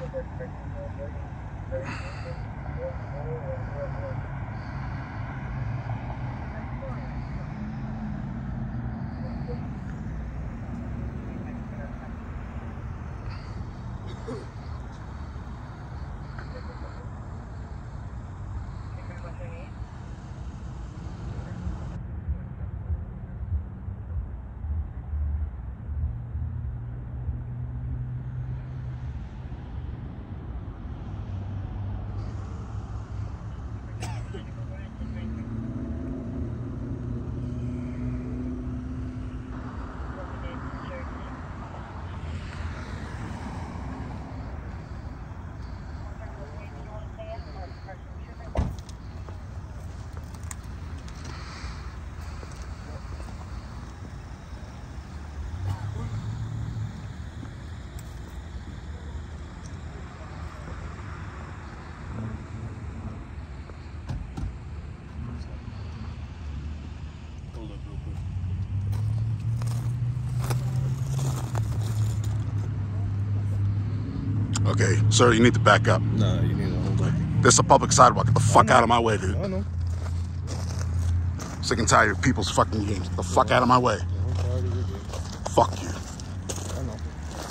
Okay, sir, you need to back up. No, you need to hold up. This is a public sidewalk. Get the fuck out of my way, dude. I know. Sick and tired of people's fucking games. Get the fuck out of my way. I'm tired of your game. Fuck you. I know.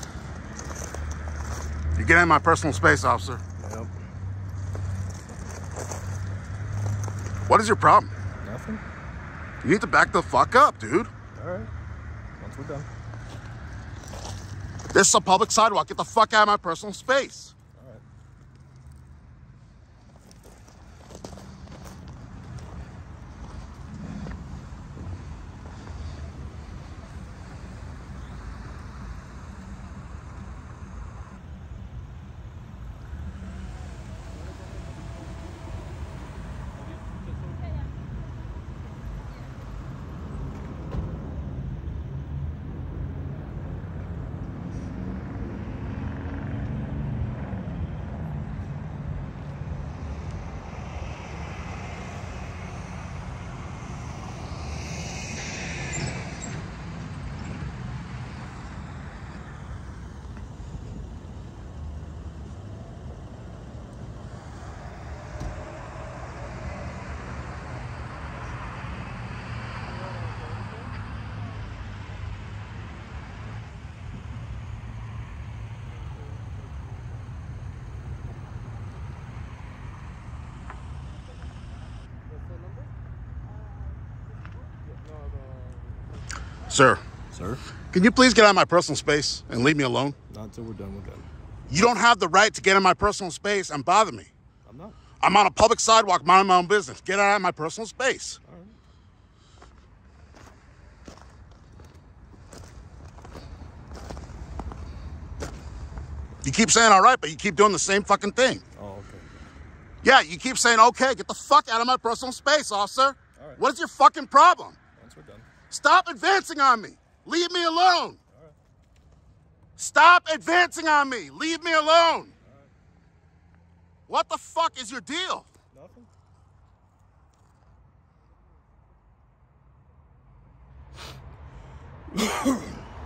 You're getting in my personal space, officer. Yep. What is your problem? Nothing. You need to back the fuck up, dude. All right. Once we're done. This is a public sidewalk. Get the fuck out of my personal space. All right. Sir. Sir? Can you please get out of my personal space and leave me alone? Not until we're done with them. You don't have the right to get in my personal space and bother me. I'm not. I'm on a public sidewalk minding my own business. Get out of my personal space. All right. You keep saying all right, but you keep doing the same fucking thing. Oh, okay. Yeah, you keep saying, okay, get the fuck out of my personal space, officer. All right. What is your fucking problem? Once we're done. Stop advancing on me. Leave me alone. All right. Stop advancing on me. Leave me alone. All right. What the fuck is your deal? Nothing.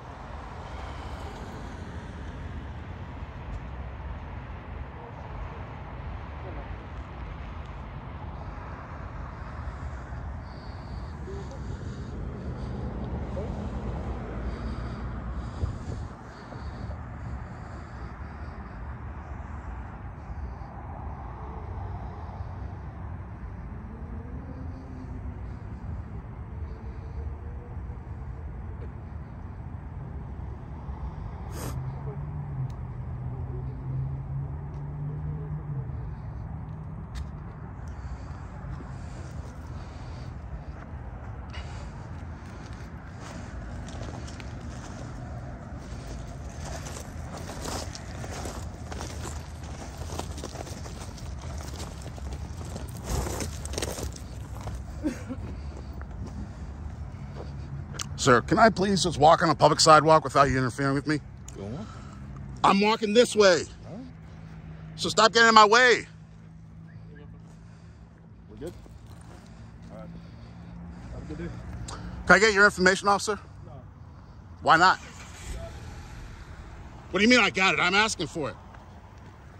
Sir, can I please just walk on a public sidewalk without you interfering with me? Go on. I'm walking this way. All right. So stop getting in my way. We're good? All right. Have a good day. Can I get your information, officer? No. Why not? What do you mean I got it? I'm asking for it.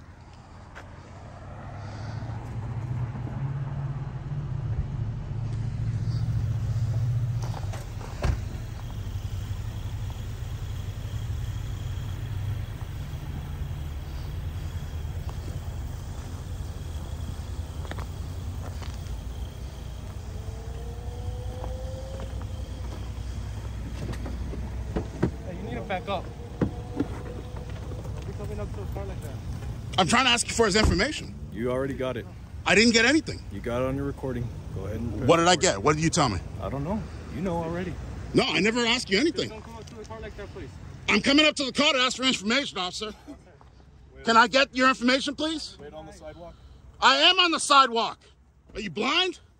Back up. Don't be coming up to a car like that. I'm trying to ask you for his information. You already got it. I didn't get anything. You got it on your recording. Go ahead and... What did I get? What did you tell me? I don't know. You know already. No, I never asked you anything. Don't come up to a car like that, please. I'm coming up to the car to ask for information, officer. Can I get your information, please? Wait on the sidewalk. I am on the sidewalk. Are you blind?